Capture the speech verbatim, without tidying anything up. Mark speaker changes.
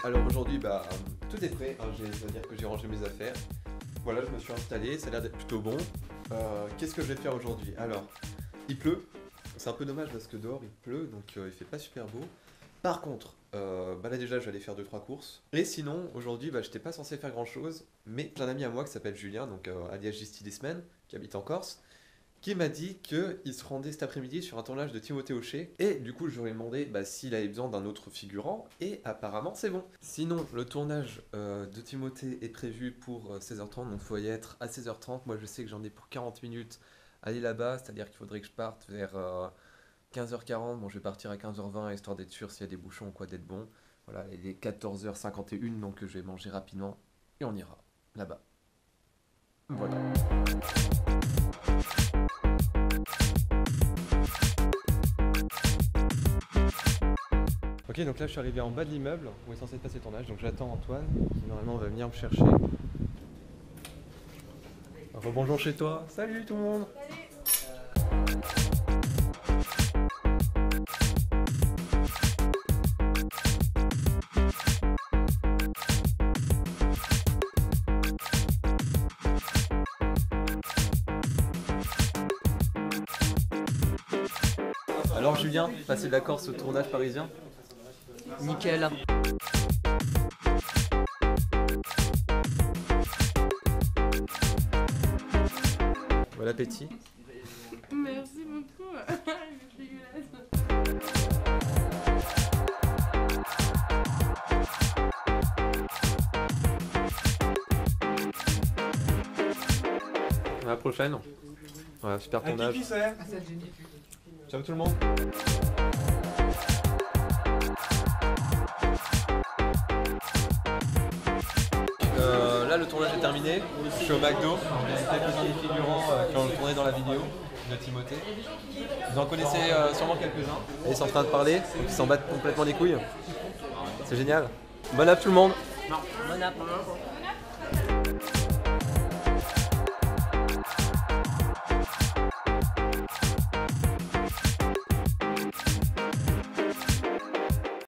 Speaker 1: Alors aujourd'hui, bah, tout est prêt, hein, c'est-à-dire que j'ai rangé mes affaires. Voilà, je me suis installé, ça a l'air d'être plutôt bon. Euh, Qu'est-ce que je vais faire aujourd'hui? Alors, il pleut, c'est un peu dommage parce que dehors il pleut, donc euh, il fait pas super beau. Par contre, euh, bah là déjà je vais aller faire deux trois courses. Et sinon, aujourd'hui, bah, j'étais pas censé faire grand chose, mais j'ai un ami à moi qui s'appelle Julien, donc euh, alias Gisty Disman, qui habite en Corse, qui m'a dit qu'il se rendait cet après-midi sur un tournage de Timothée Hochet. Et du coup, je lui ai demandé bah, s'il avait besoin d'un autre figurant, et apparemment c'est bon. Sinon, le tournage euh, de Timothée est prévu pour euh, seize heures trente, donc il faut y être à seize heures trente. Moi je sais que j'en ai pour quarante minutes à aller là-bas, c'est-à-dire qu'il faudrait que je parte vers euh, quinze heures quarante. Bon, je vais partir à quinze heures vingt, histoire d'être sûr s'il y a des bouchons ou quoi, d'être bon. Voilà, il est quatorze heures cinquante et une, donc je vais manger rapidement, et on ira là-bas. Voilà. Ok, donc là je suis arrivé en bas de l'immeuble où est censé passer le tournage, donc j'attends Antoine qui normalement va venir me chercher. Rebonjour chez toi. Salut tout le monde. Alors Julien, passé de la Corse au tournage parisien?
Speaker 2: Nickel.
Speaker 1: Bon appétit.
Speaker 3: Merci beaucoup. Il est dégueulasse.
Speaker 1: À la prochaine. Voilà, super tournage. Ciao tout le monde. Euh, là le tournage est terminé, je suis au McDo, il y a quelques figurants euh, qui ont tourné dans la vidéo de Timothée. Vous en connaissez euh, sûrement quelques-uns. Et ils sont en train de parler, donc ils s'en battent complètement les couilles. C'est génial. Bon app tout le monde.
Speaker 2: Bon app.